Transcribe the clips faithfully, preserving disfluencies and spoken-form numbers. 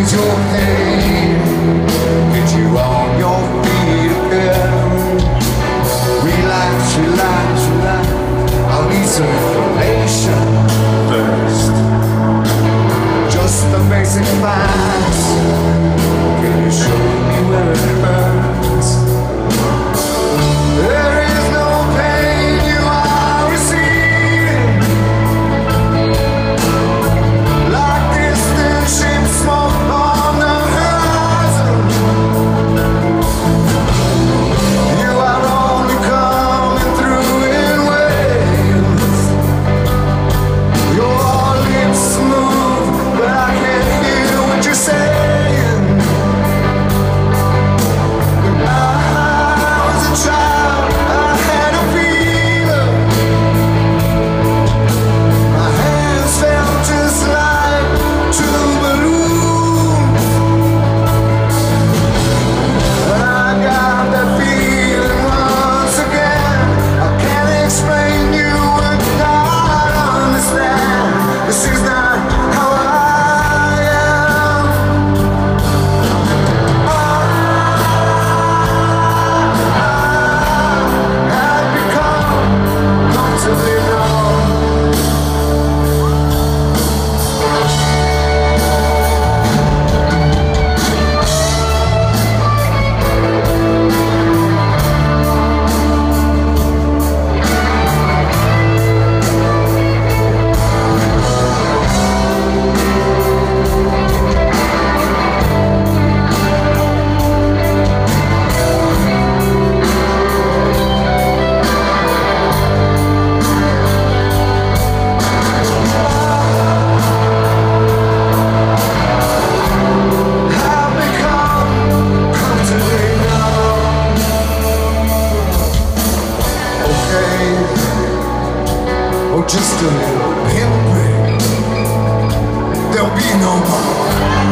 ease your pain, get you on your feet again. Relax, relax, relax, I'll need some information first. Just the basic facts. Can you show me where it hurts? There is no pain you are receiving, like distant ship smoke on the horizon. You are only coming through in waves. Your lips move, but I can't hear what you're saying. When I was a child, I had a fever. My hands felt just like two balloons. And I got that feeling once again. I can't explain, you would not understand. This is not how I am. I have become comfortably numb. I've become comfortably numb. Okay, oh, just a little pinprick. There'll be no more.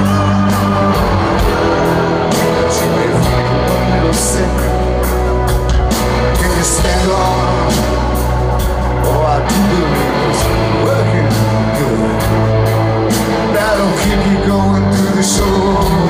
She may feel a little sick. Can you stand on? Oh, I do believe it's working good. That'll keep you going through the show.